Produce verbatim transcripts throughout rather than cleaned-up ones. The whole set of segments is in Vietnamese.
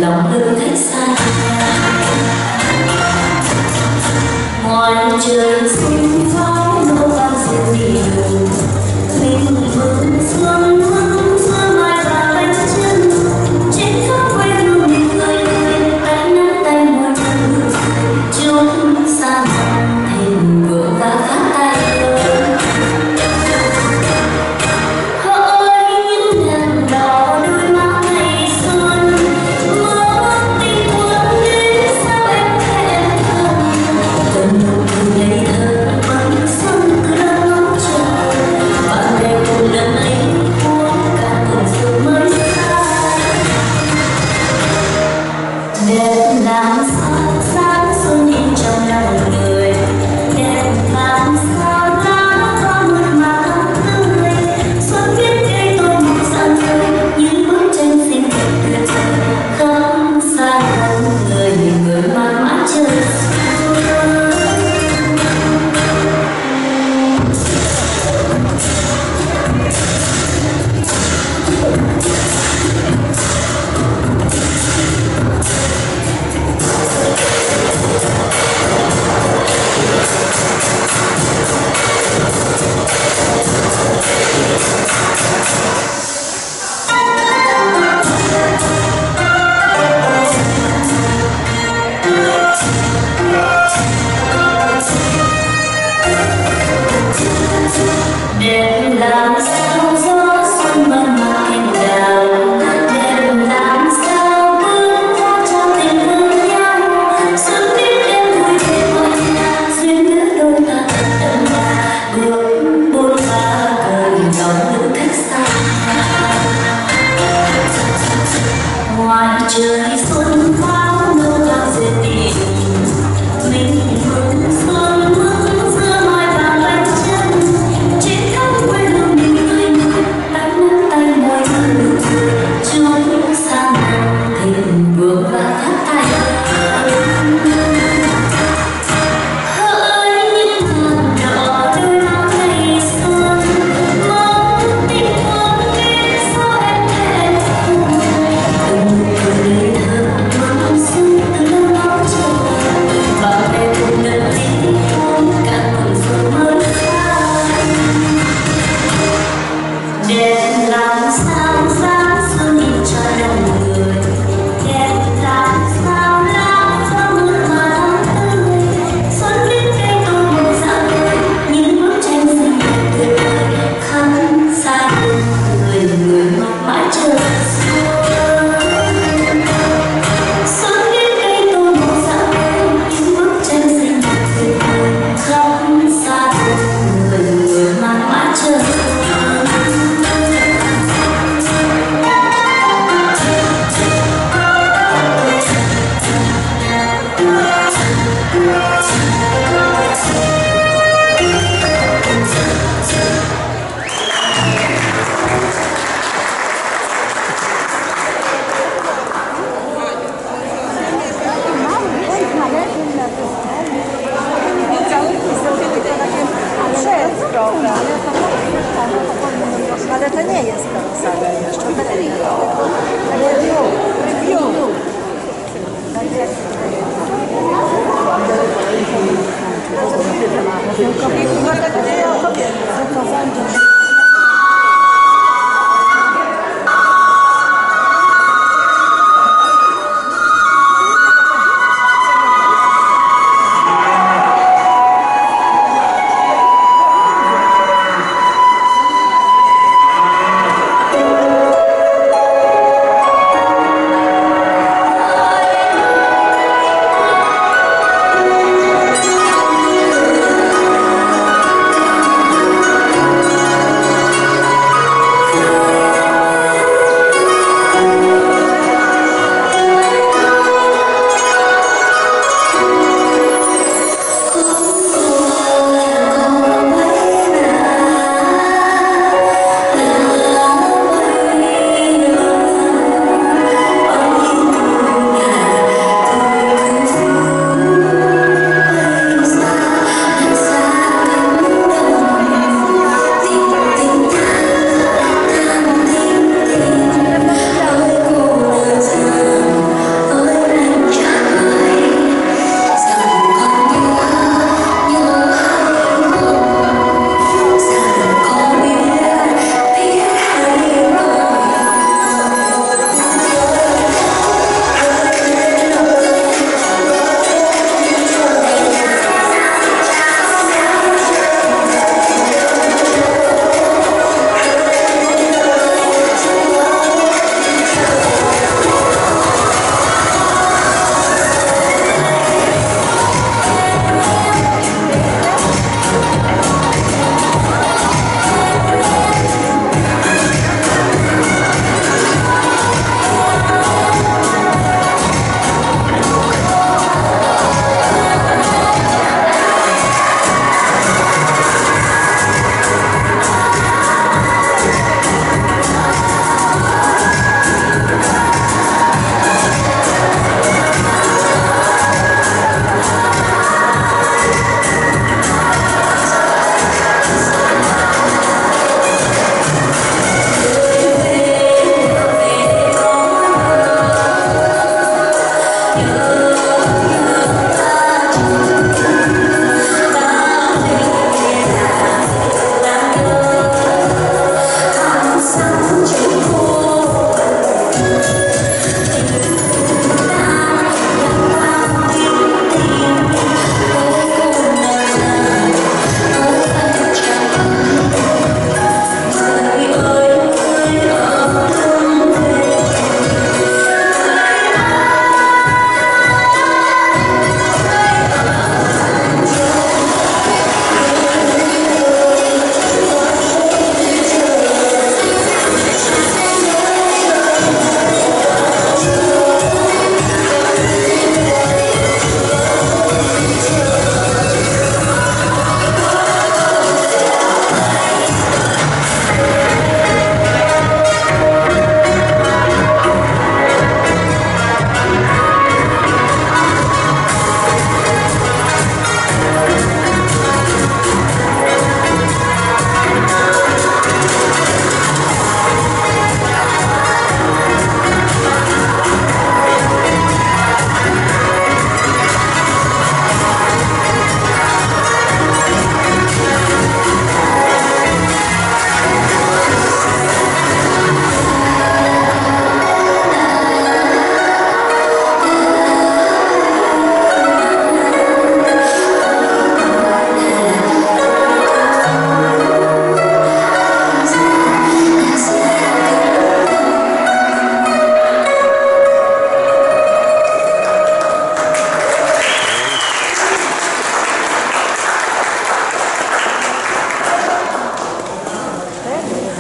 lòng lưng khách xa ngoài trời xuân pháo nô vang rực nhiều mình mừng xuân hương xuân mai và bánh trưng trên khắp quê hương mình cười cười tay nắm tay môi thân chúng xa dần thêm vừa và phát tay làm sao sáng xuân in trong lòng người đẹp làm sao lá có mượt mà tươi xuân viết cây tôi màu sáng rơi những bức tranh xinh đẹp tuyệt vời không xa người người mang mãi trời đẹp làm sao gió xuân mơn mát cành đào đẹp làm sao bước ra trao tình thương nhau xuân biết em vui vẻ vui nhà duyên lứa đôi ta tận nhà bước bốn ba cười lòng lữ khách xa ngoài trời xuân pháo nô vang dệt tình mình mừng xuân mừng xưa mai vàng bánh trưng trên khắp quê hương mình tươi cười tay nắm tay môi thân chúng sang thịnh vượng và phát tay hỡi những ngọn đỏ đôi má ngày xuân mong tình thương biết sao em thẹn thùng từng cười thơ mong xuân từ lâu chờ và về cùng lần đi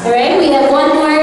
All right, we have one more